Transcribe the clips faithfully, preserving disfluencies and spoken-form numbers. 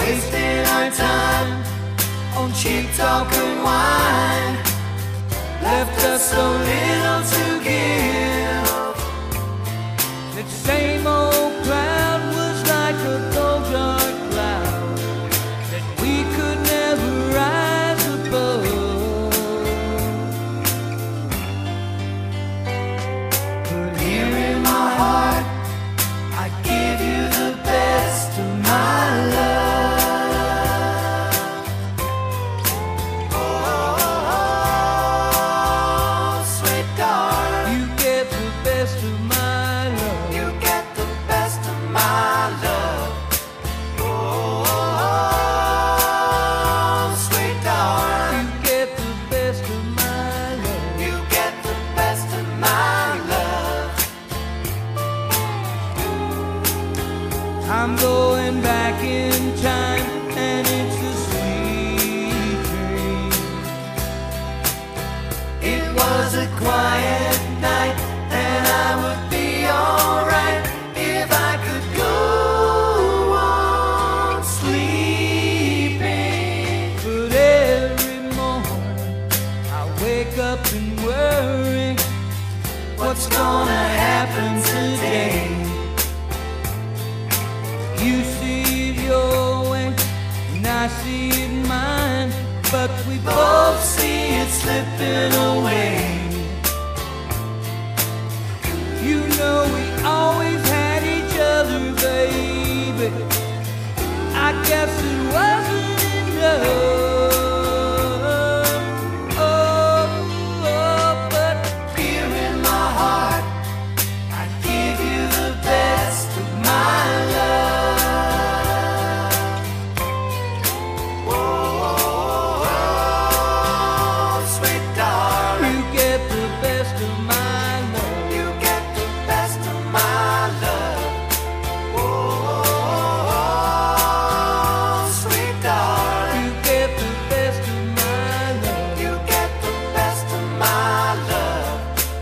wasting our time on cheap talk and wine, left us so little to give. That same old cloud was like a cold dark cloud that we could never rise above. But here in my heart, I give you the best of my love. Oh, sweet darling, you get the best of my love. You get the best of my love. Oh, sweet darling, you get the best of my love. You get the best of my love. I'm going back in time, and it's a sweet dream. It was a quiet night, and I would be alright if I could go on sleeping. But every morning I wake up and worry, what's gonna happen today? You see it your way, and I see it mine, but we both see it slipping away. You know we always had each other, baby. I guess it wasn't enough. Oh, oh, but here in my heart, I give you the best of my love. Oh, sweet darling, you get the best of my love. You get the best of my love. Oh, sweet darling, you get the best of my love. You get the best of my love.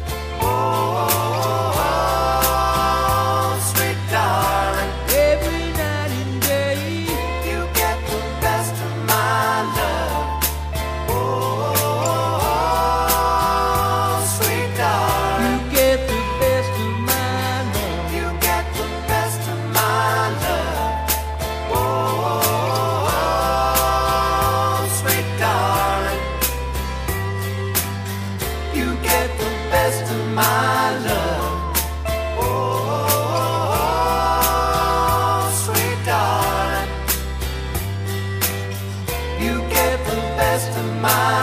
Oh, sweet darling, every night and day, you get the best of my love. Oh, sweet darling, you get the best of my love. You get the best of my love. Oh, sweet darling, you get the best of my love. Oh, sweet darling, you get the best of my